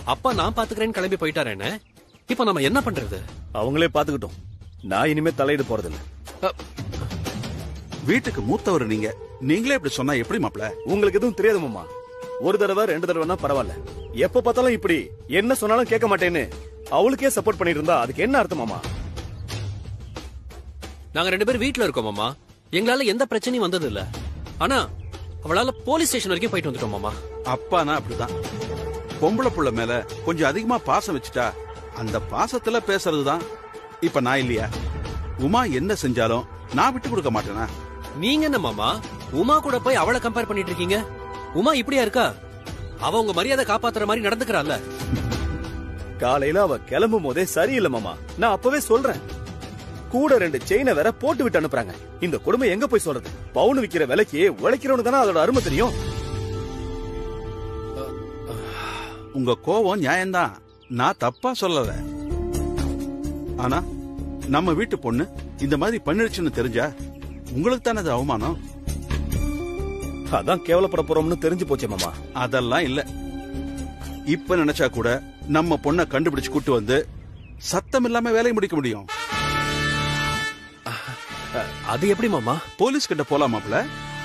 அப்பா நான் பாத்துக்கிறேன்னு கிளம்பி போயிட்டாரேன்னு இப்ப நம்ம என்ன பண்றது? அவங்களே பாத்துக்கிட்டோம். நான் இனிமே தலையிட போறதில்ல. வீட்டுக்கு மூத்தவர் நீங்களே இப்படி சொன்னா எப்படி மாப்ள? உங்களுக்கு எதுவும் தெரியாது மாமா. ஒரு தடவை 2 தடவைனா பரவாயில்ல. எப்ப பார்த்தாலும் இப்படி என்ன சொன்னாலும் கேட்க மாட்டேன்னு அவளுக்கே சப்போர்ட் பண்ணிட்டு இருந்தா அதுக்கு என்ன அர்த்தம் மாமா? நாங்க 2 பேரும் வீட்டுல இருக்கோம் மாமா. எங்களால எந்த பிரச்சனையும் வந்தது இல்ல. ஆனா அவளால போலீஸ் ஸ்டேஷன் வரைக்கும் போயிட்டு வந்துட்டோம் மாமா. அப்பானா அப்படிதான். பொம்பளை புள்ள மேல கொஞ்சம் அதிகமா பாசம் வச்சுட்டா அந்த பாசத்துல பேசுறதுதான். இப்ப நான் இல்லையா? உமா என்ன செஞ்சாலும் நான் விட்டு கொடுக்க மாட்டேனா? நீங்க என்ன மாமா உமா கூட போய் அவளை கம்பேர் பண்ணிட்டு இருக்கீங்க? உமா இப்படியா இருக்கா? அவ உங்க மரியாதை காப்பாத்துற மாதிரி நடந்துக்கிறாள்ல. காலையில அவ கிளம்பும் போதே சரியில்லை மாமா. நான் அப்பவே சொல்றேன். கூட 2 செயினை வேற போட்டு விட்டு அனுப்புறாங்க. இந்த கொடுமை எங்க போய் சொல்றது? பவுன் விக்கிற விலைக்கு உழைக்கிறவனு தானே அதோட அருமை தெரியும். உங்க கோவம் நியாயம்தான், நான் தப்பா சொல்லல. ஆனா நம்ம வீட்டு பொண்ணு இந்த மாதிரி பண்ணிடுச்சுன்னு தெரிஞ்சா உங்களுக்கு தானே அது அவமானம். அதான் கேவலப்பட போறோம்னு தெரிஞ்சு போச்சே மாமா. அதெல்லாம் இல்ல. இப்ப நினைச்சா கூட நம்ம பொண்ணை கண்டுபிடிச்சு கூட்டு வந்து சத்தம் இல்லாம வேலையை முடிக்க முடியும். அது எப்படி மாமா? போலீஸ் கிட்ட போலாமாப்ல?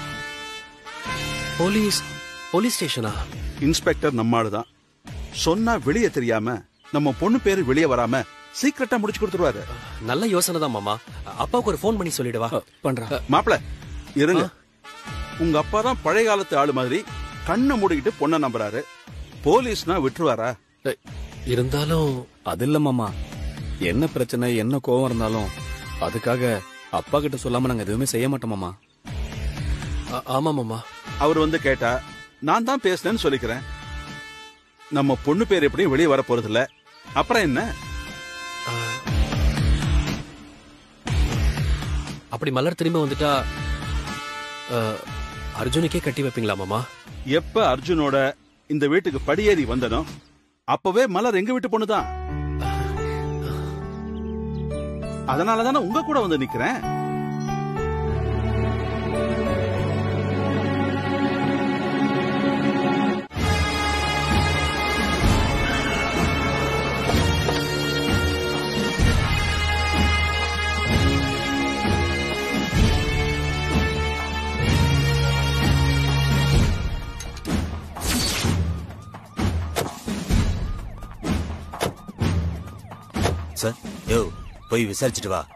போலீஸ் ஸ்டேஷனா? இன்ஸ்பெக்டர் நம்மாளுதான். சொன்னா வெளியே தெரியாம நம்ம பொண்ணு பேரு வெளியே வராம சீக்கிரட்டா முடிச்சு கொடுத்துருவாரு. நல்ல யோசனை தான் மாமா. அப்பாவுக்கு ஒரு போன் பண்ணி சொல்லிடுவா. பண்றேன் மாப்ள. இருங்க. உங்க அப்பா தான் பழைய காலத்து ஆளு மாதிரி கண்ணை மூடிக்கிட்டு பொண்ணை நம்புறாரு. போலீஸ்னா விட்டுருவாரா? இருந்தாலும் அது இல்ல மாமா. என்ன பிரச்சனை என்ன கோவம் இருந்தாலும் அதுக்காக அப்பா கிட்ட சொல்லாம நாங்க எதுவுமே செய்ய மாட்டோம் மாமா. ஆமா மாமா. அவர் வந்து கேட்டா நான் தான் பேசினேன்னு சொல்லிக்கிறேன். நம்ம பொண்ணு பேர் எப்படியும் வெளியே வர போறது இல்ல. அப்புறம் என்ன? அப்படி மலர் திரும்ப வந்துட்டா அர்ஜுனுக்கே கட்டி வைப்பீங்களா மாமா? எப்ப அர்ஜுனோட இந்த வீட்டுக்கு படியேறி வந்தனோ அப்பவே மலர் எங்க வீட்டு பொண்ணுதான். அதனாலதானே உங்க கூட வந்து நிக்கிறேன். சார், யோ போய் விசாரிச்சுட்டு வா.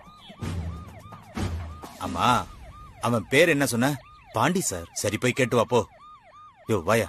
ஆமா, அவன் பேர் என்ன சொன்ன? பாண்டி சார். சரி போய் கேட்டு வா போ. யோ வாயா.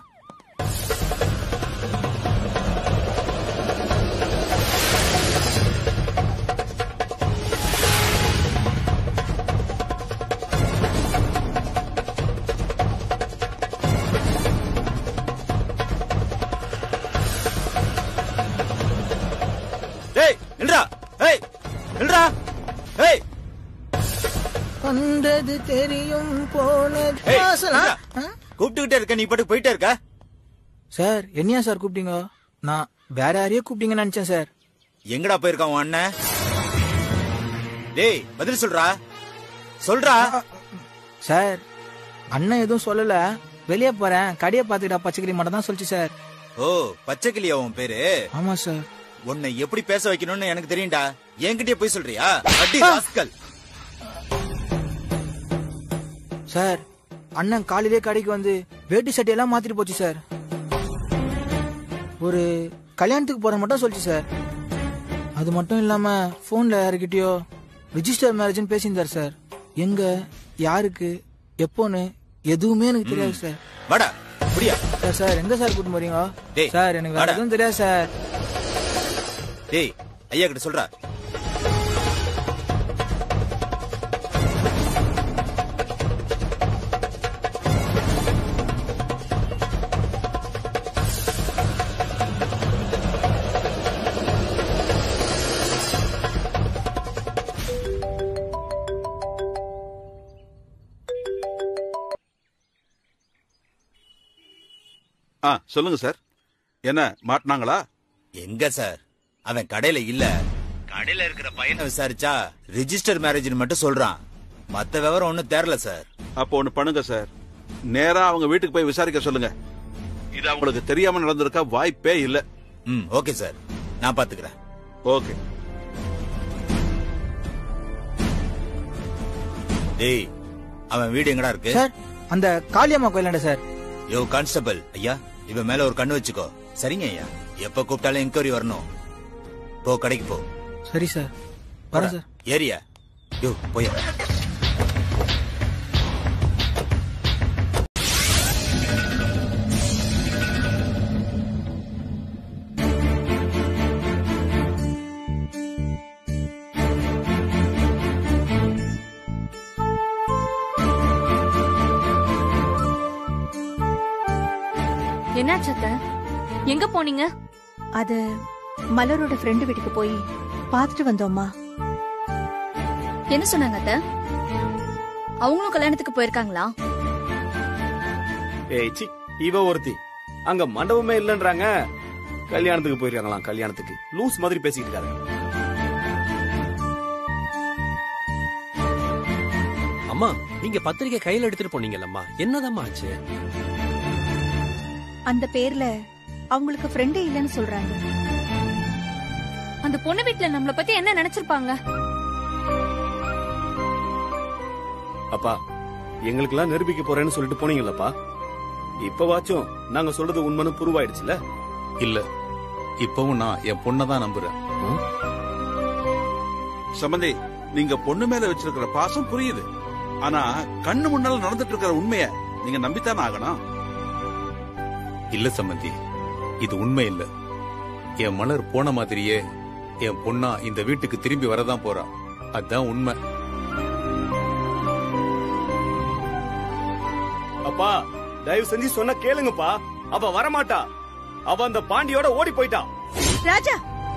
வந்தது தெரியும் போனது. கூப்பிட்டுக்கிட்டே இருக்க, நீ பாட்டு போயிட்டே இருக்க. சார் என்னையா சார் கூப்பிட்டீங்க? நான் வேற யாரையோ கூப்பிட்டீங்கன்னு நினைச்சேன் சார். எங்கடா போயிருக்கான் உன் அண்ணன்? டேய் பதில் சொல்றா. சொல்றா. சார் அண்ணன் எதுவும் சொல்லல. வெளியே போறேன், கடையை பாத்துக்கிட்டா பச்சைக்கிளி மட்டும் தான் சொல்லிச்சு சார். ஓ பச்சைக்கிளியா உன் பேரு? ஆமா சார். உன்னை எப்படி பேச வைக்கணும்னு எனக்கு தெரியும்டா. என்கிட்டயே போய் சொல்றியா? அடி ராஸ்கல். சார் அண்ணன் காலையிலே கடைக்கு வந்து வேட்டி சட்டை எல்லாம் மாத்திட்டு போச்சு சார். ஒரு கல்யாணத்துக்கு போற மட்டும் சொல்லிச்சு சார். அது மட்டும் இல்லாம போன்ல யாருக்கிட்டயோ ரிஜிஸ்டர் மேரேஜ்னு பேசியிருந்தார் சார். எங்க யாருக்கு எப்போன்னு எதுவுமே எனக்கு தெரியாது சார். வாடா புரியா? சார் எங்க சார் கூட்டு போறீங்க? சார் எனக்கு வேற எதுவும் தெரியாது சார். டேய் ஐயா கிட்ட சொல்றா. சொல்லுங்க சார். என்ன மாட்டினாங்களா? எங்க சார், அவன் கடையில இல்ல. கடையில இருக்கிற பையனை விசாரிச்சா ரிஜிஸ்டர் மேரேஜ்னு மட்டும் சொல்றான். மத்த விவரம் ஒண்ணும் தெரியல சார். அப்போ ஒண்ணு பண்ணுங்க சார், நேரா அவங்க வீட்டுக்கு போய் விசாரிக்க சொல்லுங்க. இது அவங்களுக்கு தெரியாம நடந்திருக்க வாய்ப்பே இல்ல. ஓகே சார், நான் பாத்துக்கிறேன். ஓகே. டேய், அவன் வீடு எங்கடா இருக்கு? சார் அந்த காளியம்மா கோயிலாண்ட சார். யோ கான்ஸ்டபிள் ஐயா, இவன் மேல ஒரு கண்ணு வச்சுக்கோ. சரிங்க ஐயா, எப்ப கூப்பிட்டாலும் என்கொயரி வரணும். போ, கடைக்கு போ. சரி சார், வரேன் சார். ஏரியா யோ போய். என்னாச்சு அத்தை? எங்க போனீங்க? அது மலரோட ஃப்ரெண்டு வீட்டுக்கு போய் பார்த்துட்டு வந்தோம்மா. என்ன சொன்னாங்க அத்தை? அவங்களும் கல்யாணத்துக்கு போயிருக்காங்களா? ஏய் சி, இவ ஒருத்தி அங்க மண்டபமே இல்லன்றாங்க, கல்யாணத்துக்கு போயிருக்காங்களாம். கல்யாணத்துக்கு லூஸ் மாதிரி பேசிட்டு இருக்காரு. அம்மா, நீங்க பத்திரிக்கை கையில எடுத்துட்டு போனீங்கல்லம்மா, என்னதாம்மா ஆச்சு? அந்த பேர்ல அவங்களுக்கு ஃப்ரெண்டே இல்லன்னு சொல்றாங்க. அந்த பொண்ணு வீட்டுல நம்மள பத்தி என்ன நினைச்சிருப்பாங்க? அப்பா, எங்களுக்கெல்லாம் நிரூபிக்க போறேன்னு சொல்லிட்டு போனீங்கல்லப்பா, இப்பவாச்சும் நாங்க சொல்றது உண்மைன்னு ப்ரூவ் ஆயிடுச்சுல? இல்ல, இப்பவும் நான் என் பொண்ணை தான் நம்புறேன். சம்பந்தி, நீங்க பொண்ணு மேல வச்சிருக்கிற பாசம் புரியுது. ஆனா கண்ணு முன்னால நடந்துட்டு இருக்கிற உண்மைய நீங்க நம்பித்தானே ஆகணும். இல்ல சம்பந்தி, இது உண்மை இல்ல. என் மலர் போன மாதிரியே என் பொண்ணா இந்த வீட்டுக்கு திரும்பி வரதான் போறா. அதான் உண்மை. அப்பா, தயவு செஞ்சு சொன்ன கேளுங்கப்பா. அவ வரமாட்டா. அவ அந்த பாண்டியோட ஓடி போயிட்டா. ராஜா,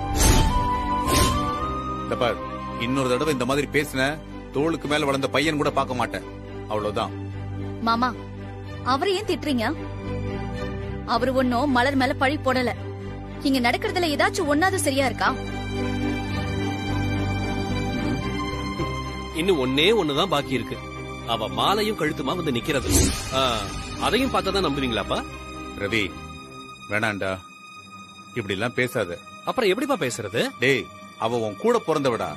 இந்த பார், இன்னொரு தடவை இந்த மாதிரி பேசின தோளுக்கு மேல வளர்ந்த பையன் கூட பார்க்க மாட்டேன். அவ்வளவுதான். மாமா, அவரை ஏன் திட்டுறீங்க? அவரு ஒன்னும் மலர் மேல பழி போடல. இங்க நடக்கிறதுல ஏதாச்சும் ஒன்னாவது சரியா இருக்கா? இன்னும் ஒன்னே ஒண்ணுதான் பாக்கி இருக்கு. அவ மாலையும் கழுத்துமா வந்து நிக்கிறது. அதையும் பார்த்தாதான் நம்புவீங்களாப்பா? ரவி, வேணாண்டா, இப்படி எல்லாம் பேசாத. அப்புறம் எப்படிப்பா பேசுறது? டேய், அவ உன் கூட பிறந்தவடா.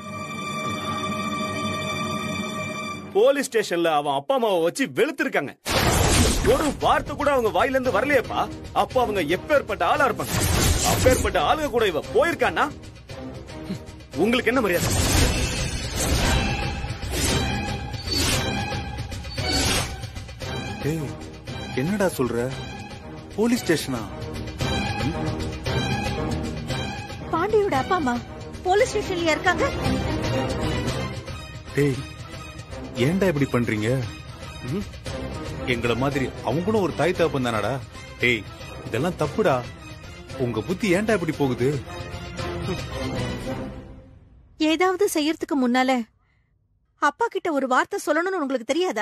போலீஸ் ஸ்டேஷன்ல அவன் அப்பா அம்மாவை வச்சு வெளுத்திருக்காங்க. ஒரு வார்த்தை கூட அவங்க வாயில இருந்து வரலையேப்பா. அப்ப அவங்க எப்பேற்பட்ட ஆளா இருப்பாங்க. அப்பேற்பட்ட ஆளுங்க கூட இவ போயிருக்கானா? உங்களுக்கு என்ன மரியாதை? டேய், என்னடா சொல்ற? போலீஸ் ஸ்டேஷனா? பாண்டியோட அப்பா அம்மா போலீஸ் ஸ்டேஷன்ல இருக்காங்க. டேய், ஏன்டா இப்படி பண்றீங்க? எங்கள மாதிரி அவங்களும் ஒரு தாய் தகப்பன் தானடா. டேய், இதெல்லாம் தப்புடா. உங்க புத்தி ஏன்டா இப்படி போகுது? ஏதாவது செய்யறதுக்கு முன்னால அப்பா கிட்ட ஒரு வார்த்தை சொல்லணும்னு உங்களுக்கு தெரியாதா?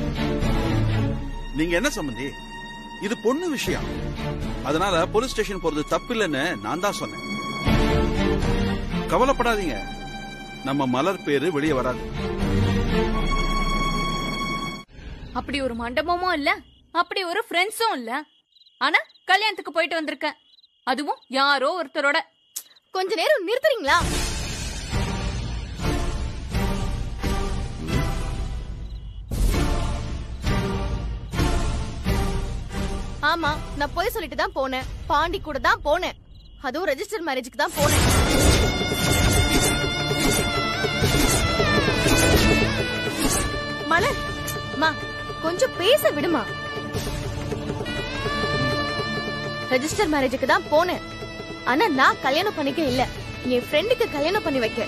நீங்க என்ன சம்பந்தி? இது பொண்ணு விஷயம். அதனால போலீஸ் ஸ்டேஷன் போறது தப்பு இல்லைன்னு நான் தான் சொன்னேன். கவலைப்படாதீங்க, நம்ம மலர் பேரு வெளியே வராது. அப்படி ஒரு மண்டபமும் இல்ல, அப்படி ஒரு ஃப்ரெண்ட்ஸும் இல்ல. ஆனா கல்யாணத்துக்கு போயிட்டு வந்திருக்கேன், அதுவும் யாரோ ஒருத்தரோட. கொஞ்ச நேரம் நிறுத்துறீங்களா? ஆமா, நான் போய் சொல்லிட்டு தான் போனேன். பாண்டி கூட தான் போனேன். அதுவும் ரெஜிஸ்டர் மேரேஜுக்கு தான் போனேன். மலர், மா, கொஞ்சம் பேச விடுமா. ரெஜிஸ்டர் மேரேஜுக்கு தான் போனேன். ஆனா நான் கல்யாணம் பண்ணிக்க இல்ல, என் ஃப்ரெண்டுக்கு கல்யாணம் பண்ணி வைக்க.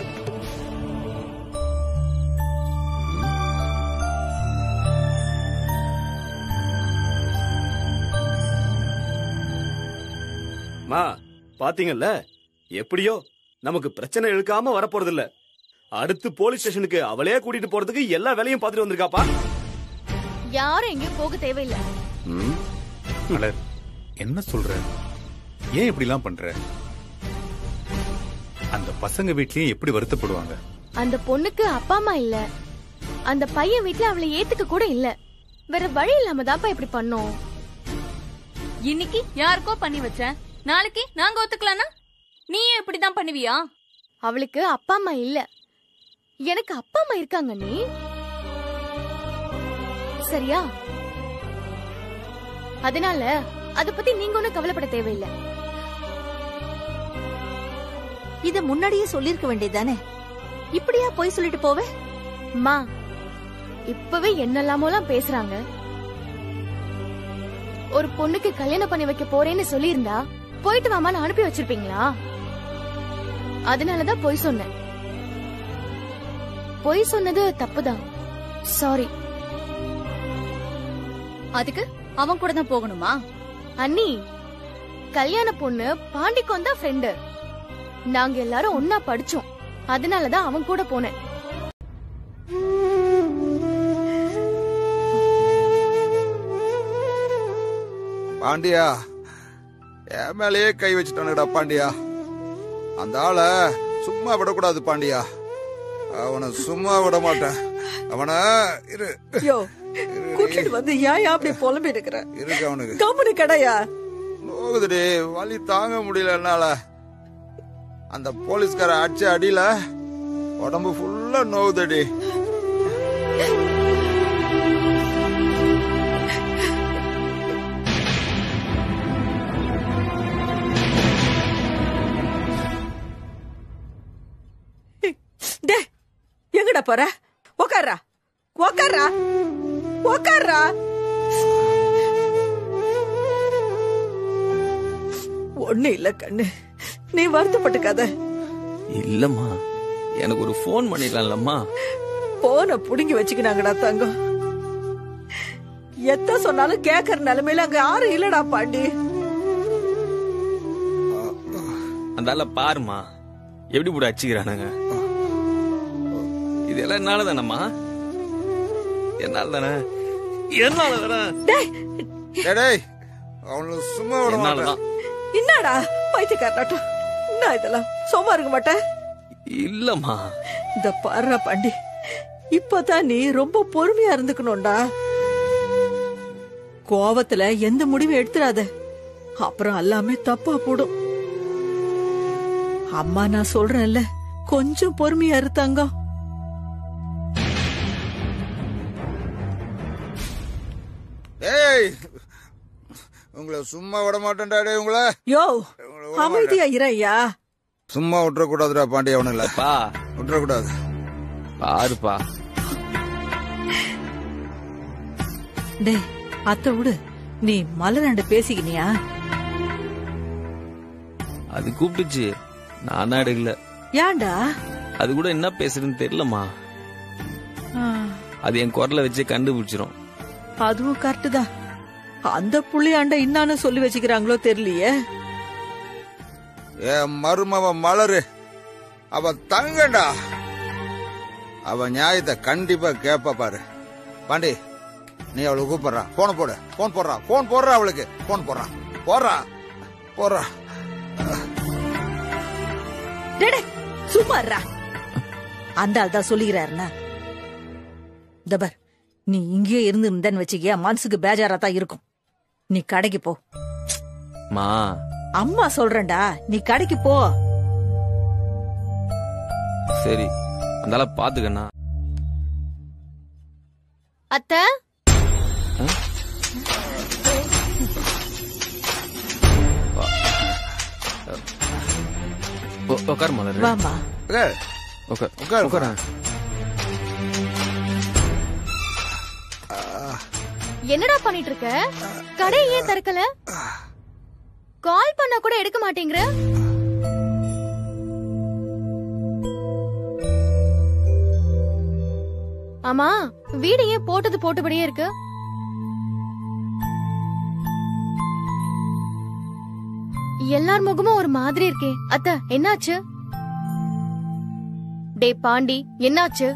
மா, பாத்தீங்கல்ல, எப்படியோ நமக்கு பிரச்சனை இழுக்காம வரப்போறது இல்ல. அடுத்து போலீஸ் ஸ்டேஷனுக்கு அவளே கூட்டிட்டு போறதுக்கு எல்லா வேலையும் பாத்துட்டு வந்திருக்காப்பா. யாரும் எங்கேயும் போக தேவையில்லை. மலர், என்ன சொல்ற? ஏன் இப்படி எல்லாம் பண்ற? அந்த பசங்க வீட்லயும் எப்படி வருத்தப்படுவாங்க? அந்த பொண்ணுக்கு அப்பா அம்மா இல்ல, அந்த பையன் வீட்டுல அவளை ஏத்துக்க கூட இல்ல. வேற வழி இல்லாம தான்ப்பா இப்படி பண்ணோம். இன்னைக்கு யாருக்கோ பண்ணி வச்சேன், நாளைக்கு நாங்க ஒத்துக்கலாம்னா நீயே இப்படிதான் பண்ணுவியா? அவளுக்கு அப்பா அம்மா இல்ல, எனக்கு அப்பா அம்மா இருக்காங்க. நீ சரியா? அதனால அத பத்தி நீங்க ஒண்ணும் கவலைப்பட தேவையில்லை. இத முன்னாடியே சொல்லிருக்க வேண்டியதானே? இப்படியா போய் சொல்லிட்டு போவே? அம்மா, இப்பவே என்னெல்லாமோலாம் பேசுறாங்க. ஒரு பொண்ணுக்கு கல்யாணம் பண்ணி வைக்க போறேன்னு சொல்லியிருந்தா போயிட்டு வாமான்னு அனுப்பி வச்சிருப்பீங்களா? அதனாலதான் பொய் சொன்னேன். பொய் சொன்னது தப்புதான், சாரி. அதுக்கு அவன் கூட தான் போகணுமா? அண்ணி, கல்யாண பொண்ணு பாண்டிக்கு தான் ஃப்ரெண்டு. நாங்க எல்லாரும் ஒன்னா படிச்சோம், அதனாலதான் அவன் கூட போனேன். பாண்டியா, என் மேலேயே கை வச்சுட்டானுடா பாண்டியா. அந்த ஆள சும்மா விடக்கூடாது பாண்டியா. அவனை சும்மா விட மாட்டேன். அவனை இரு கூட்டிட்டு வந்து ஏன் அப்படி புலம்பி இருக்கிற? இருக்கு அவனுக்கு கம்பெனி கடையா நோகுதுடி, வலி தாங்க முடியல என்னால. அந்த போலீஸ்கார அடிச்ச அடியில உடம்பு ஃபுல்லா நோகுதுடி. எங்கடா போற? உக்காரா உக்காரா உக்காரா. ஒண்ணு இல்ல கண்ணு, நீ வருத்தப்பட்டுக்காத. இல்லம்மா, எனக்கு ஒரு போன் பண்ணிடலாம்லம்மா. போன புடுங்கி வச்சுக்கினாங்கடா தங்கம். எத்த சொன்னாலும் கேக்குற நிலைமையில அங்க யாரும் இல்லடா பாண்டி. அந்தால பாருமா எப்படி கூட அடிச்சுக்கிறானுங்க. இதெல்லாம் என்னால தானம்மா, என்னால தானே, என்னால தானே. அவனு சும்மா விட மாட்டான். என்னடா பைத்தியக்காரனாட்டம், என்ன இதெல்லாம் சும்மா இருக்க மாட்டேன். இல்லம்மா, இந்த பாரு பாண்டி, இப்பதான் நீ ரொம்ப பொறுமையா இருந்துக்கணும்டா. கோவத்துல எந்த முடிவும் எடுத்துடாத, அப்புறம் எல்லாமே தப்பா போடும். அம்மா நான் சொல்றேன்ல, கொஞ்சம் பொறுமையா இருத்தாங்க. ஏய், உங்களை சும்மா விட மாட்டேன்டா. உங்களை யோ அமைதியா இறையா. சும்மா விட்டுற கூடாதுடா பாண்டி. அவனுங்கள விட்டுற கூடாது. பாருப்பா டே அத்த விடு, நீ மலராண்டு பேசிக்கினியா? அது கூப்பிட்டுச்சு, நான் தான் எடுக்கல. ஏன்டா? அது கூட என்ன பேசுறதுன்னு தெரியலம்மா. அது என் குரலை வச்சு கண்டுபிடிச்சிரும். அதுவும் கரெக்ட் தான். அந்த புள்ளியாண்ட இன்னான்னு சொல்லி வச்சுக்கிறாங்களோ தெரியலையே. என் மருமவ மலரு, அவ தங்கண்டா. அவ நியாயத்தை கண்டிப்பா கேப்ப பாரு. பாண்டி, நீ அவளுக்கு கூப்பிடுறா. போன போடு, போன் போடுறா, போன் போடுறா, அவளுக்கு போன் போடுறா, போடுறா போடுறா. சும்மா அந்த ஆள் தான் சொல்லுகிறாருன்னா. தபர், நீ இங்கேயே இருந்து இருந்தேன்னு வச்சுக்கியா மனசுக்கு பேஜாரா தான் இருக்கும். நீ கடைக்கு போ. அம்மா சொல்றேன்டா, நீ கடைக்கு போ. சரி, அந்தால பாத்துக்கண்ணா. அத்தை, உட்கார் மலர். வாமா உட்கார். என்னடா பண்ணிட்டு இருக்க? கடை ஏன் திறக்கல? கால் பண்ணா கூட எடுக்க மாட்டேங்கிற. ஆமா, வீடு ஏன் போட்டது போட்டபடியே இருக்கு? எல்லார் முகமும் ஒரு மாதிரி இருக்கே. அத்தை, என்னாச்சு? டே பாண்டி, என்னாச்சு?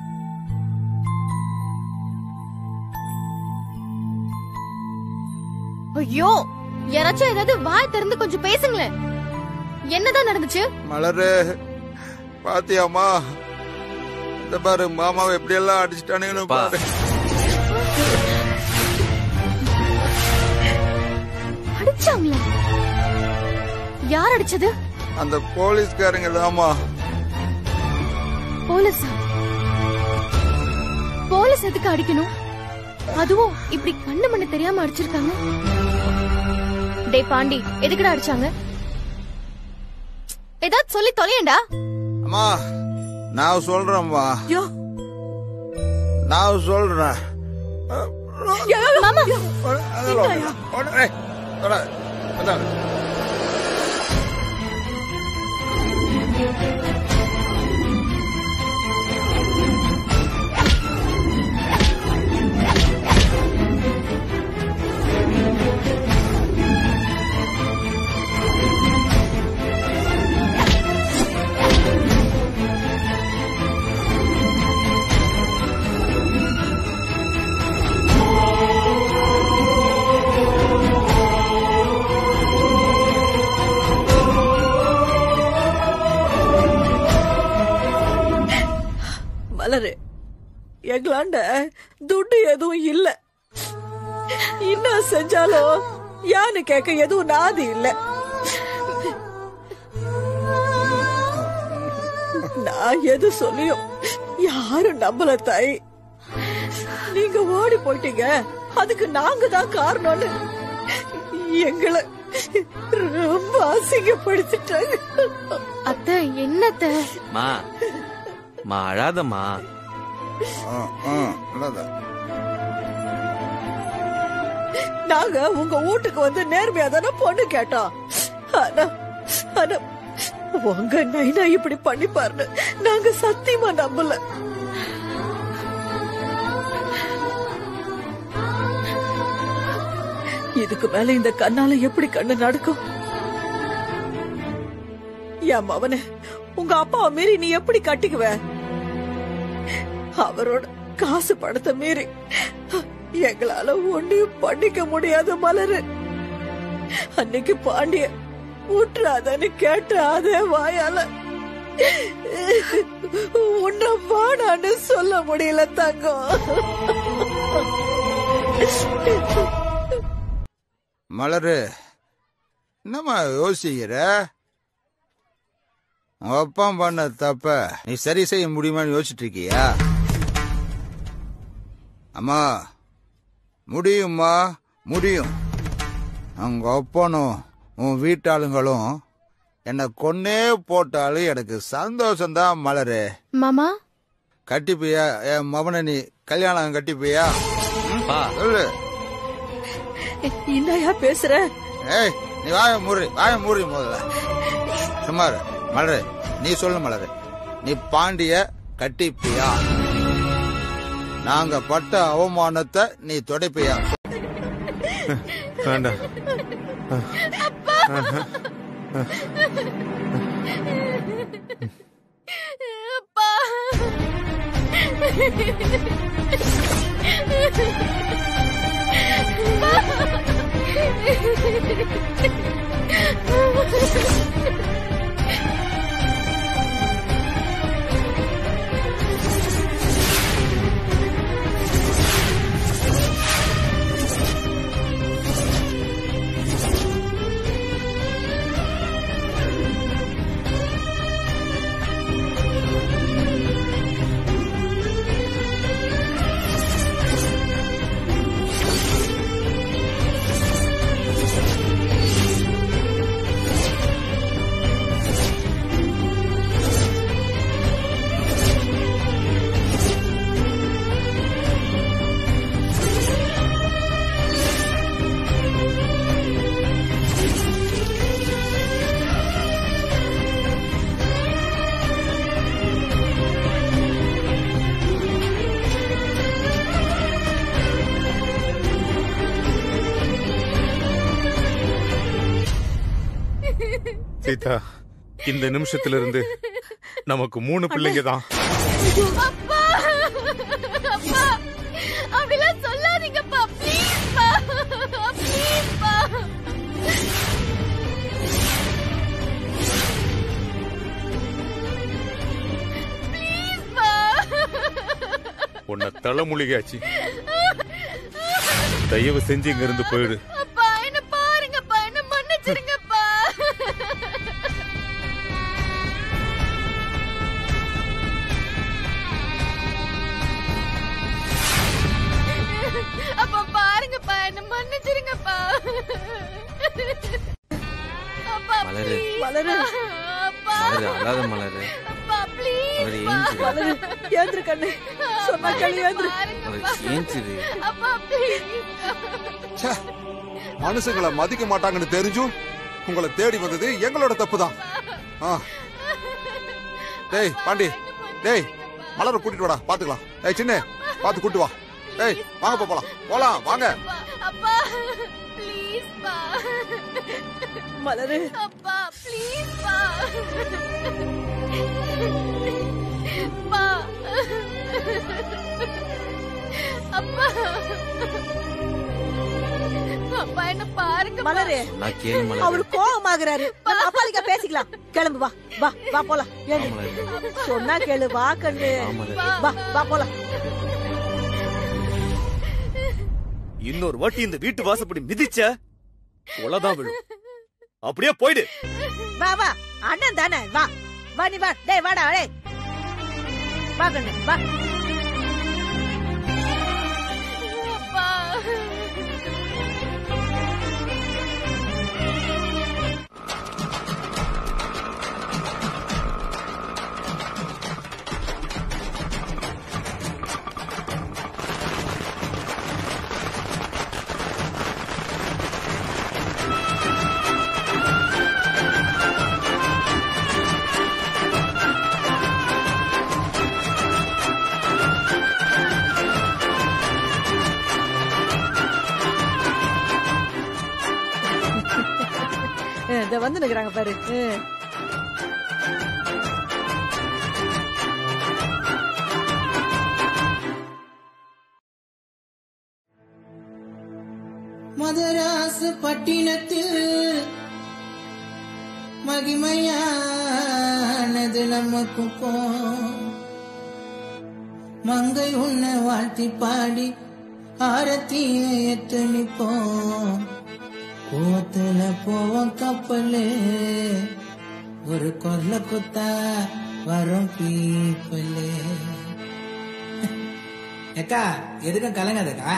ஐயோ, யாராச்சும் ஏதாவது வாய் திறந்து கொஞ்சம் பேசுங்களேன். என்னதான் நடந்துச்சு? மலரு, பாத்தியாமா? இந்த பாரு, மாமாவை எப்படி எல்லாம் அடிச்சுட்டானுங்கன்னு பாரு. அடிச்சாங்களா? அடிச்சது? அந்த போலீஸ்காரங்க தாமா. போலீஸா? போலீஸ் எதுக்கு அடிக்கணும்? அதுவும் இப்படி கண்ணு மண்ணு தெரியாம அடிச்சிருக்காங்க. டேய் பாண்டி, எதுக்குடா அடிச்சாங்க? ஏதாவது சொல்லி தொலையண்டா. அம்மா நான் சொல்றேன்மா, நான் சொல்றேன். மாமா மலரு, எங்களாண்ட துட்டு எதுவும் இல்ல. என்ன செஞ்சாலும் யானு கேட்க எதுவும் நாதி இல்ல. நான் எது சொல்லியும் யாரும் நம்பல தாய். நீங்க ஓடி போயிட்டீங்க, அதுக்கு நாங்க தான் காரணம்னு எங்களை ரொம்ப அசிங்கப்படுத்திட்டாங்க. அத்தை என்னத்த? மா அழாதம்மா. நாங்க உங்க வீட்டுக்கு வந்து நேர்மையா தானே பொண்ணு கேட்டோம். ஆனா உங்க நைனா இப்படி பண்ணிப்பாருன்னு நாங்க சத்தியமா நம்பல. இதுக்கு மேல இந்த கண்ணால எப்படி கண்ணு நடக்கும்? என் மவனே, உங்க அப்பாவை மீறி நீ எப்படி கட்டிக்குவ? அவரோட காசு படத்தை மீறி எங்களால ஒன்னையும் பண்ணிக்க முடியாத மலரு. அன்னைக்கு பாண்டிய ஊற்றாதன்னு கேட்ட அதே வாயால உன்னை வாடான்னு சொல்ல முடியல தங்கம். மலரு, என்னம்மா யோசிக்கிற? உங்க அப்பா பண்ண தப்ப நீ சரி செய்ய முடியுமான்னு யோசிச்சுட்டு இருக்கியா? அம்மா முடியும்மா, முடியும். உங்க அப்பனும் உன் வீட்டாளுங்களும் என்ன கொன்னே போட்டாலும் எனக்கு சந்தோஷம்தான் மலரு. மாமா கட்டிப்பியா என் மவனை? நீ கல்யாணம் கட்டிப்பியா? சொல்லு. என்னையா பேசுற? ஏய், நீ வாய மூடி முதல்ல. சுமார் மலரு, நீ சொல்லு மலரு, நீ பாண்டிய கட்டிப்பியா? நாங்க பட்ட அவமானத்தை நீ துடைப்பியா? வேண்டாம். சீதா, இந்த நிமிஷத்துல இருந்து நமக்கு 3 பிள்ளைங்க தான். அப்படிலாம் சொல்லாதீங்கப்பா, ப்ளீஸ்ப்பா, ப்ளீஸ்ப்பா. உன்னை தலைமுழிகாச்சு. தயவு செஞ்சு இங்க இருந்து போயிடு. அப்பா என்ன பாருங்கப்பா, என்ன மன்னிச்சிருங்கப்பா. மலரு மலரு மலரு அழாத மலரு. மலரு ஏஞ்சிரு. மலரு ஏந்திரு கண்ணு, சொன்னா கேளு, ஏந்திரு. மலரு ஏஞ்சிரு. மனுஷங்களை மதிக்க மாட்டாங்கன்னு தெரிஞ்சும் உங்களை தேடி வந்தது எங்களோட தப்புதான். டேய் பாண்டி, டேய் மலரை கூட்டிட்டு வாடா, பாத்துக்கலாம். டேய் சின்ன பாத்து கூட்டு வா. டேய் வாங்க போலாம், போலாம் வாங்க. அப்பா ப்ளீஸ் பா. மலரு அப்பா ப்ளீஸ் பா. பா அப்பா அப்பா என்ன பாருங்க. மலரு நான் கேளு மலரு. அவரு கோவமாகறாரு. நம்ம அப்பாலிக்கா பேசிக்கலாம். கிளம்பு, வா வா வா போலாம். ஏந்திரு. சொன்னா கேளு, வா கண்ணு, வா வா போலாம். இன்னொரு வாட்டி இந்த வீட்டு வாசப்படி மிதிச்ச கொலதான் விழும். அப்படியே போயிடு. வா வா, அண்ணன் தானே, வா வா நீ வா. டேய் வாடா, டேய் வா கண்ணு வா. அப்பா இத வந்து நிக்கிறாங்க பாரு. மதராசு பட்டினத்தில் மகிமையானது நம்ம குப்பம். மங்கை உன்னை வாழ்த்தி பாடி ஆரத்திய எட்டு நிப்போம். கூத்துல போவோம் கப்பலு, ஒரு கொல்ல குத்தா வரும் பீப்பலு. அக்கா எதுக்கும் கலங்காதக்கா.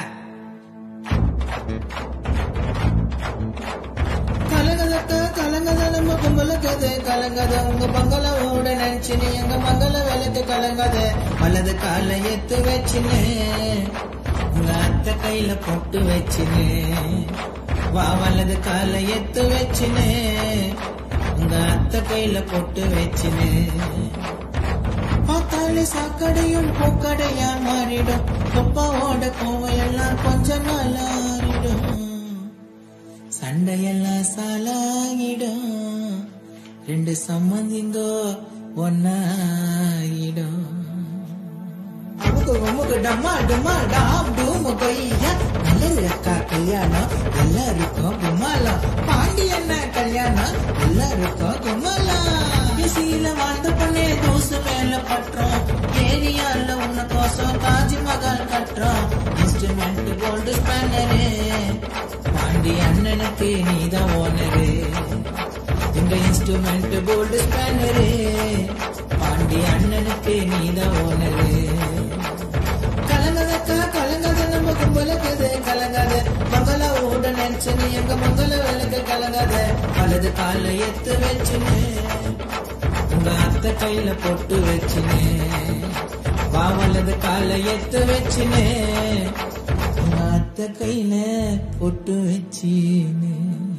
கலங்கதக்கா கலங்கத நம்ம கும்பல கதை கலங்கத. உங்க பங்களாவோட நினைச்சுன்னு எங்க மங்கள விளக்கு கலங்கத. வலது கால எத்து வச்சுன்னு உங்க அத்தை கையில பொட்டு வச்சுன்னு வா. வலது கால எத்து வச்சுன்னு உங்க அத்தை கையில பொட்டு வச்சுன்னு பார்த்தாலே சாக்கடையும் பூக்கடையா மாறிடும். கொப்பாவோட கோவையெல்லாம் கொஞ்ச நாள் ஆறிடும். சண்டையெல்லாம் சாலாகிடும். ரெண்டு சம்மந்திங்கோ ஒன்னாயிடும். அமுக்கு உமுக்கு டம்மா டும்மா டாம் டூமு கொய்யா. நல்லது அக்கா கல்யாணம் எல்லாருக்கும் கும்மாலம். பாண்டி என்ன கல்யாணம் எல்லாருக்கும் கும்மாலம். பிசியில வாழ்ந்த பொண்ணே தூசு மேல பற்றோம். ஏரியால உன்ன கோசம் தாஜ்மஹால் கட்டுறோம். Instrument gold spanner. பாண்டி அண்ணனுக்கு நீதான் ஓனரு. எங்க இன்ஸ்ட்ருமெண்ட் கோல்டு ஸ்பேனரு. பாண்டி அண்ணனுக்கு நீதான் ஓனரு. கலங்கதக்கா கலங்கத நம்ம கும்பலுக்குது கலங்காத. மங்கள ஓட நினைச்சுன்னு எங்க மங்கள விளக்கு கலங்காத. வலது கால எத்து வச்சுன்னு உங்க அத்தை கையில பொட்டு வச்சுன்னு வா. வலது கால எத்து வச்சுன்னு உங்க அத்தை கையில பொட்டு வச்சுன்னு.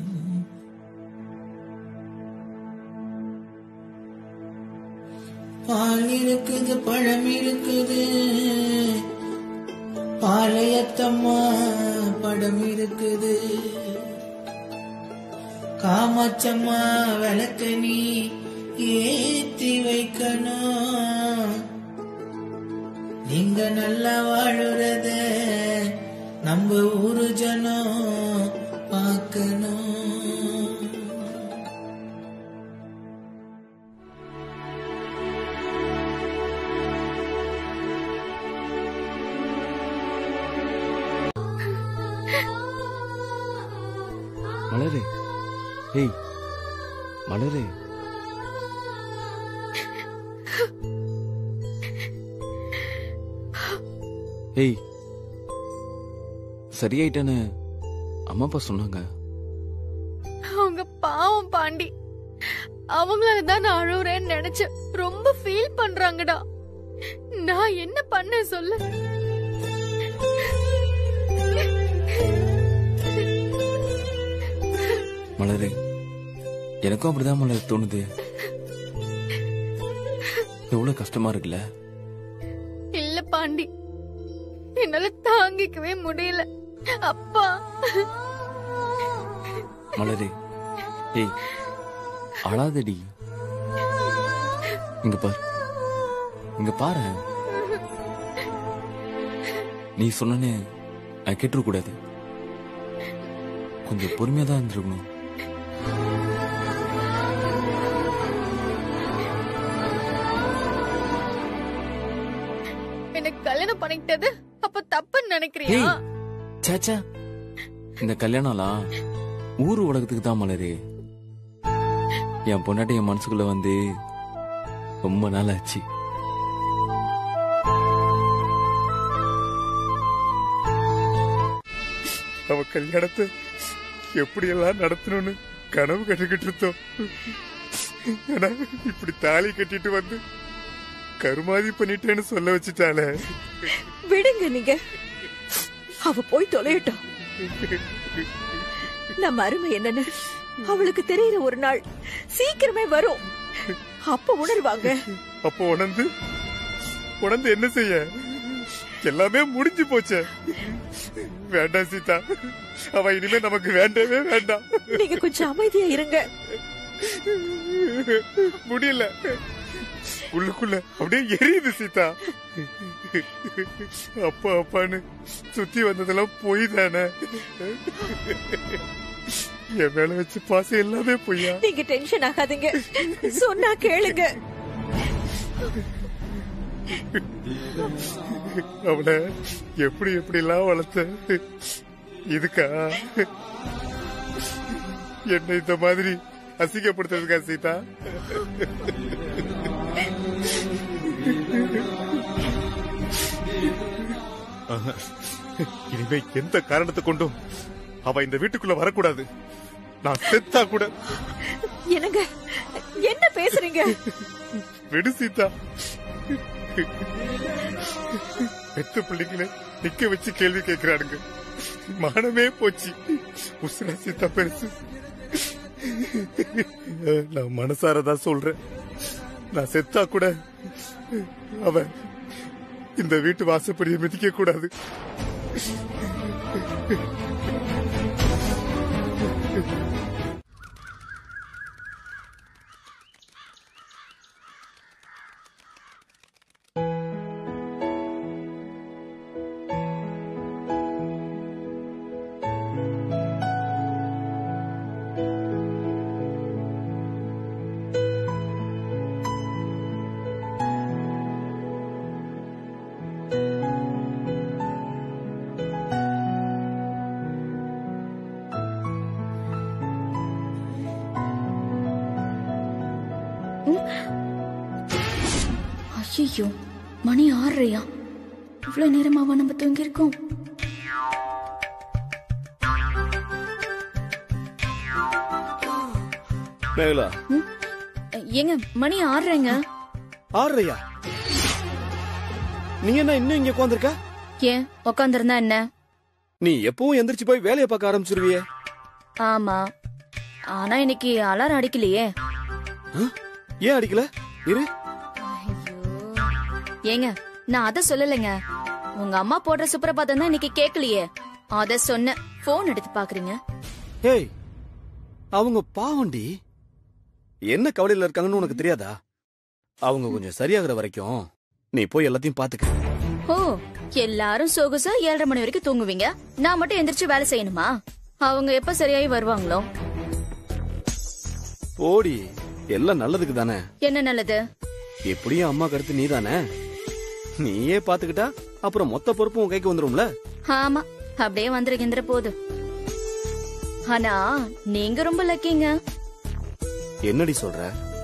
பால் இருக்குது பழம் இருக்குது பாளையத்தம்மா படம் இருக்குது. காமாட்சம்மா விளக்கு நீ ஏத்தி வைக்கணும். நீங்க நல்லா வாழுறத நம்ம ஊரு ஜனம் பார்க்கணும். மலரு, ஏய் மலரு. ஏய் சரியாயிட்டேன்னு அம்மா அப்பா சொன்னாங்க. அவங்க பாவம் பாண்டி. அவங்களாலதான் நான் அழுறேன்னு நினைச்சு ரொம்ப ஃபீல் பண்றாங்கடா. நான் என்ன பண்ண சொல்லு? மலரு, எனக்கும் அப்படிதான் மலர் தோணுது. எவ்வளவு கஷ்டமா இருக்குல்ல? இல்ல பாண்டி, என்னால தாங்கிக்கவே முடியல. அப்பா மலரு, ஏய் அழாதடி. இங்க பாரு, இங்க பாரு. நீ சொன்னே நான் கேட்டுற கூடாது. கொஞ்சம் பொறுமையா தான் இருந்திருக்கணும். எனக்கு கல்யாணம் பண்ணிக்கிட்டது அப்ப தப்புன்னு நினைக்கிறியா? சாச்சா, இந்த கல்யாணம்லாம் ஊரு உலகத்துக்கு தான் மலரு. என் பொண்டாட்டி என் மனசுக்குள்ள வந்து ரொம்ப நாள் ஆச்சு. அவ கல்யாணத்தை எப்படி எல்லாம் நடத்தணும்னு கனவு கட்டுக்கிட்டு இருந்தோம். ஆனா இப்படி தாலி கட்டிட்டு வந்து கருமாதி பண்ணிட்டேன்னு சொல்ல வச்சுட்டாளே. விடுங்க நீங்க, அவ போய் தொலையட்டும். நம்ம அருமை என்னன்னு அவளுக்கு தெரியற ஒரு நாள் சீக்கிரமே வரும். அப்ப உணர்வாங்க. அப்போ உணர்ந்து என்ன செய்ய? எல்லாமே முடிஞ்சு போச்சே. வேண்டாம் சீதா, அவ இனிமே நமக்கு வேண்டவே வேண்டாம். நீங்க கொஞ்சம் அமைதியா இருங்க. முடியல, உள்ளுக்குள்ள அப்படியே எரியுது சீதா. அப்பா அப்பான்னு சுத்தி வந்ததெல்லாம் போய் தானே. என் மேல வச்சு பாசம் எல்லாமே பொய்யா? நீங்க டென்ஷன் ஆகாதீங்க, சொன்னா கேளுங்க. அவளை எப்படி எல்லாம் வளர்த்த? இதுக்கா என்ன இந்த மாதிரி அசிங்கப்படுத்துறதுக்கா சீதா? இனிமே எந்த காரணத்தை கொண்டும் அவ இந்த வீட்டுக்குள்ள வரக்கூடாது. நான் செத்தா கூட. என்னங்க என்ன பேசுறீங்க? விடு சீதா. பெத்த பிள்ளைங்களை நிக்க வச்சு கேள்வி கேட்கிறானுங்க. மானமே போச்சு. உசுரா சீதா பெருசு. நான் மனசாரதான் சொல்றேன். நான் செத்தா கூட அவ இந்த வீட்டு வாசப்படியை மிதிக்க கூடாது. ஐயோ, மணி 6:30. இவ்வளவு நேரமாவா நம்ம தூங்கி இருக்கோம்? மேகலா, ஏங்க மணி 6:30ங்க. 6:30? நீ என்ன இன்னும் இங்க உட்கார்ந்திருக்க? ஏன் உட்கார்ந்திருந்தா என்ன? நீ எப்பவும் எந்திரிச்சு போய் வேலையை பார்க்க ஆரம்பிச்சிருவியே. ஆமா, ஆனா இன்னைக்கு அலாரம் அடிக்கலையே. ஏன் அடிக்கல? இரு. ஏங்க நான் அத சொல்லலைங்க. உங்க அம்மா போடுற சுப்ரபாதம் தான் இன்னைக்கு கேட்கலையே, அத சொன்ன. போன் எடுத்து பாக்குறீங்க. ஏய், அவங்க பாவண்டி. என்ன கவலையில இருக்காங்கன்னு உனக்கு தெரியாதா? அவங்க கொஞ்சம் சரியாகிற வரைக்கும் நீ போய் எல்லாத்தையும் பாத்துக்க. ஓ, எல்லாரும் சொகுசா 7:30 மணி வரைக்கும் தூங்குவீங்க, நான் மட்டும் எந்திரிச்சு வேலை செய்யணுமா? அவங்க எப்ப சரியாயி வருவாங்களோ? போடி, எல்லாம் நல்லதுக்கு தானே. என்ன நல்லது? எப்படியும் அம்மா கருத்து நீ தானே. நீயே பாத்துக்கிட்டா அப்புறம் மொத்த பொறுப்பும் உன் கைக்கு வந்துரும்ல. ஆமா, அப்படியே வந்துருகின்ற போது. ஆனா நீங்க ரொம்ப லக்கிங்க. என்னடி சொல்ற?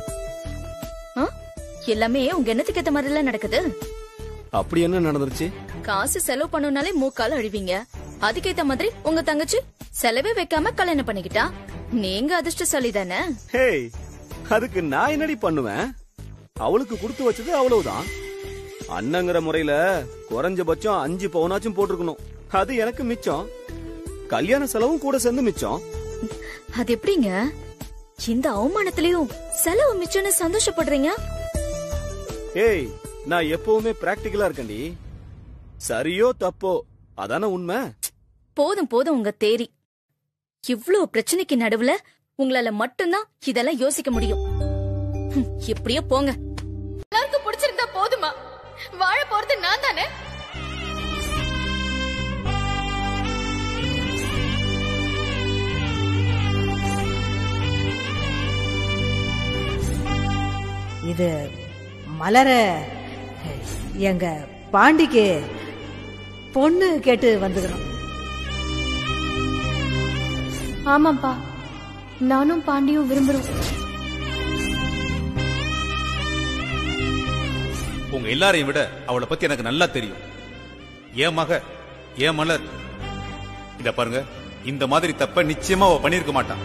எல்லாமே உங்க எண்ணத்துக்கு ஏத்த மாதிரி எல்லாம் நடக்குது. அப்படி என்ன நடந்துருச்சு? காசு செலவு பண்ணனாலே மூக்கால அழிவீங்க. அதுக்கேத்த மாதிரி உங்க தங்கச்சி செலவே வைக்காம கல்யாணம் பண்ணிக்கிட்டா. நீங்க அதிர்ஷ்டசாலி தானே? ஹேய், அதுக்கு நான் என்னடி பண்ணுவேன்? அவளுக்கு கொடுத்து வச்சது அவ்வளவுதான். அண்ணங்கிற முறையில குறைஞ்சபட்சம் 5 பவுனாச்சும் போட்டிருக்கணும். அது எனக்கு மிச்சம். கல்யாண செலவும் கூட சேர்ந்து மிச்சம். அது எப்படிங்க இந்த அவமானத்திலயும் செலவு மிச்சம்னு சந்தோஷப்படுறீங்க? ஏய், நான் எப்பவுமே பிராக்டிகலா இருக்கேன்டி. சரியோ தப்போ அதான உண்மை. போதும் போதும் உங்க தேரி. இவ்ளோ பிரச்சனைக்கு நடுவுல உங்களால மட்டும்தான் இதெல்லாம் யோசிக்க முடியும். எப்படியோ போங்க. எல்லாருக்கும் பிடிச்சிருந்தா போதுமா? வாழ போறது நான் தானே. இது மலர எங்க பாண்டிக்கு பொண்ணு கேட்டு வந்துக்கிறோம். ஆமாப்பா, நானும் பாண்டியும் விரும்புறோம். உங்க எல்லாரையும் விட அவளை பத்தி எனக்கு நல்லா தெரியும். என் மக, என் மலர். இத பாருங்க, இந்த மாதிரி தப்ப நிச்சயமா அவ பண்ணிருக்க மாட்டான்.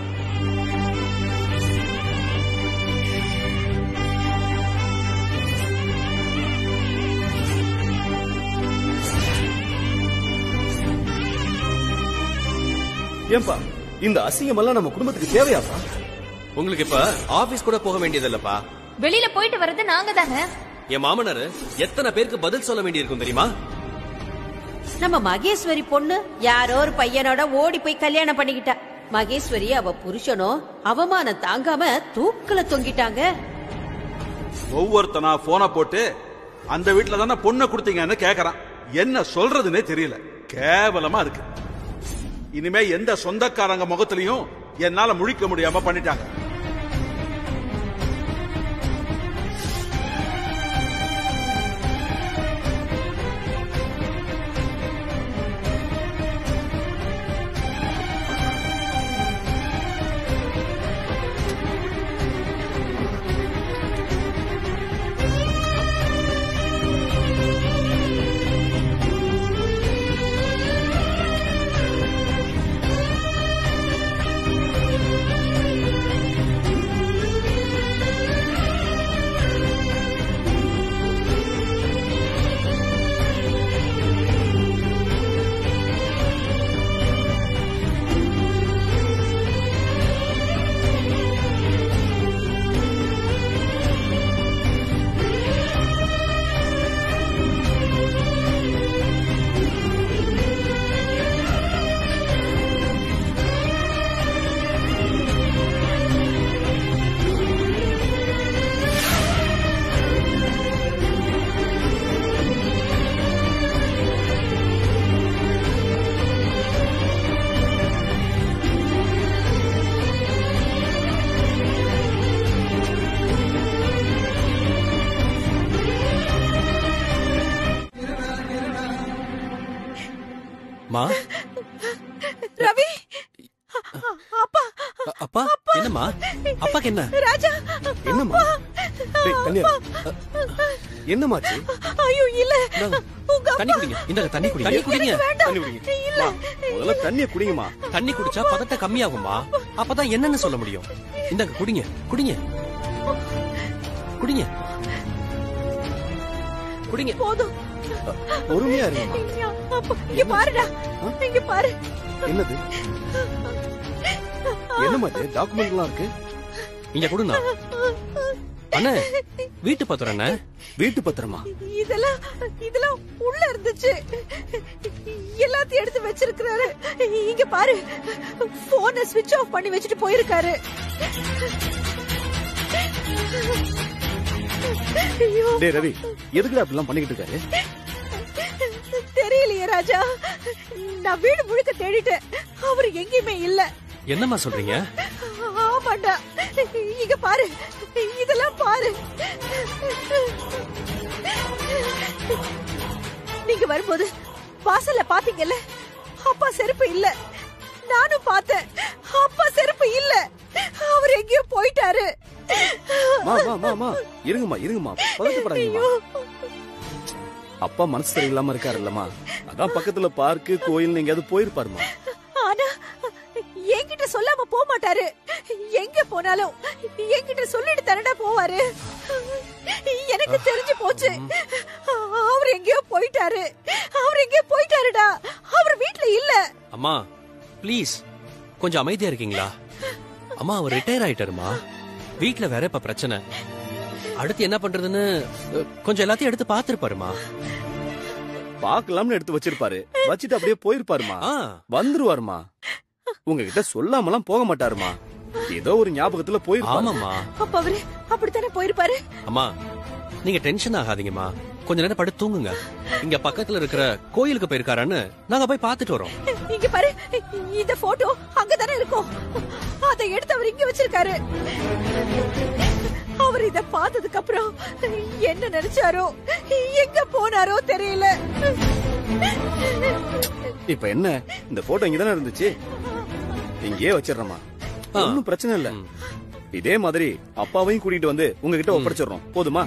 ஏன்பா இந்த அசிங்கம் எல்லாம் நம்ம குடும்பத்துக்கு தேவையாப்பா? உங்களுக்கு இப்ப ஆபீஸ் கூட போக வேண்டியது இல்லப்பா. வெளியில போயிட்டு வர்றது நாங்க தானே. என் மாமனார் எத்தனை பேருக்கு பதில் சொல்ல வேண்டியிருக்கும் தெரியுமா? நம்ம மகேஸ்வரி பொண்ணு யாரோ ஒரு பையனோட ஓடி போய் கல்யாணம் பண்ணிக்கிட்டா. மகேஸ்வரி அவ புருஷனும் அவமானம் தாங்காம தூக்கல தொங்கிட்டாங்க. ஒவ்வொருத்தனா போன போட்டு அந்த வீட்டுல தானே பொண்ணை கொடுத்தீங்கன்னு கேக்குறான். என்ன சொல்றதுன்னே தெரியல. கேவலமா இருக்கு. இனிமே எந்த சொந்தக்காரங்க முகத்திலையும் என்னால முழிக்க முடியாம பண்ணிட்டாங்க. ரவி, அப்பா அப்பா என்னம்மா? அப்பாக்கு என்ன? ராஜா, என்னம்மா? என்னமாச்சு? ஐயோ இல்ல, உங்க தண்ணி குடிங்க. இந்தாங்க தண்ணி குடிங்க. தண்ணி குடிங்க. தண்ணி குடிங்க. இல்ல, முதல்ல தண்ணிய குடிங்கம்மா. தண்ணி குடிச்சா பதட்ட கம்மியாகுமா? அப்பதான் என்னன்னு சொல்ல முடியும். இந்தாங்க குடிங்க. குடிங்க. குடிங்க. குடிங்க. போதும். பொறுமையா இருங்க. இங்க பாருடா, இங்க பாரு. என்னது? என்னமா இது? டாக்குமெண்ட்லாம் இருக்கு. இங்க கொடுங்க. அண்ணே, வீட்டு பத்திரம் என்ன? வீட்டு பத்திரமா? இதெல்லாம் உள்ள இருந்துச்சு. எல்லாத்தையும் எடுத்து வச்சிருக்காரு. இங்க பாரு, போனை ஸ்விட்ச் ஆஃப் பண்ணி வச்சுட்டு போயிருக்காரு. டேய் ரவி, எதுக்குடா அப்படிலாம் பண்ணிக்கிட்டு இருக்காரு? தெரியலையே ராஜா, நான் வீடு முழுக்க தேடிட்டேன். அவரு எங்கேயுமே இல்ல. என்னம்மா சொல்றீங்க? ஆமாண்டா, இங்க பாரு, இதெல்லாம் பாரு. நீங்க வரும்போது வாசல்ல பாத்தீங்கல்ல, அப்பா செருப்பு இல்ல. நானும் பார்த்தேன், அப்பா செருப்பு இல்ல. அவர் எங்கேயோ போயிட்டாரு. இருங்கம்மா, பதட்டப்படாதீங்கம்மா. அப்பா மனசு சரியில்லாம இருக்காருல்லம்மா, அதான் பக்கத்துல பார்க்கு கோயில் எங்கேயாவது போயிருப்பாருமா. ஆனா என்கிட்ட சொல்லாம போக மாட்டாரு. எங்க போனாலும் என்கிட்ட சொல்லிட்டு தானடா போவாரு. எனக்கு தெரிஞ்சு போச்சு. அவர் எங்கேயோ போயிட்டாரு. அவர் எங்கேயோ போயிட்டாருடா. அவர் வீட்ல இல்ல. அம்மா ப்ளீஸ் கொஞ்சம் அமைதியா இருக்கீங்களா? அம்மா அவர் ரிட்டையர் ஆயிட்டாருமா. வீட்ல வேற இப்ப பிரச்சனை. அடுத்து என்ன பண்றதுன்னு கொஞ்சம் எல்லாத்தையும் எடுத்து பாத்துருப்பாருமா. பாக்கலாம்னு எடுத்து வச்சிருப்பாரு. வச்சிட்டு அப்படியே போயிருப்பாருமா. வந்துருவாருமா. உங்ககிட்ட சொல்லாமலாம் போக மாட்டாருமா. ஏதோ ஒரு ஞாபகத்துல போயிருப்பாரு. ஆமாமா. அப்ப அவரு அப்படித்தானே போயிருப்பாரு. அம்மா நீங்க டென்ஷன் ஆகாதீங்கம்மா. கொஞ்ச நேரம் படுத்து தூங்குங்க. இங்க பக்கத்துல இருக்கிற கோயிலுக்கு போயிருக்காரான்னு நாங்க போய் பாத்துட்டு வரோம். இங்க பாரு, இந்த போட்டோ அங்கதானே இருக்கும். அதை எடுத்து அவர் இங்க வச்சிருக்காரு. அவர் இத பார்த்ததுக்கு அப்புறம் என்ன நினைச்சாரோ எங்க போனாரோ தெரியல. இப்ப என்ன, இந்த போட்டோ இங்கதானே இருந்துச்சு, இங்கேயே வச்சிடறோமா. ஒன்னும் பிரச்சனை இல்ல. இதே மாதிரி அப்பாவையும் கூட்டிட்டு வந்து உங்ககிட்ட ஒப்படைச்சிடறோம். போதுமா?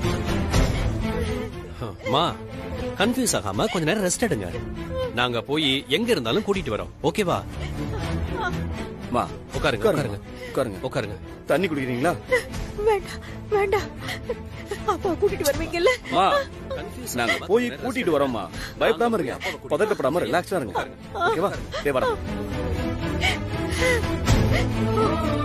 மா கன்ஃபியூஸ் ஆகாம கொஞ்ச நேரம் ரெஸ்ட் எடுங்க. நாங்க போய் எங்க இருந்தாலும் கூட்டிட்டு வரோம். ஓகேவா? மா உட்காருங்க உட்காருங்க உட்காருங்க உட்காருங்க. தண்ணி குடிக்கிறீங்களா? வேண்டாம் வேண்டாம், அப்பா கூட்டிட்டு வருவீங்கல்ல. மா நாங்க போய் கூட்டிட்டு வரோம்மா. பயப்படாம இருங்க, பதட்டப்படாம ரிலாக்ஸா இருங்க. ஓகேவா?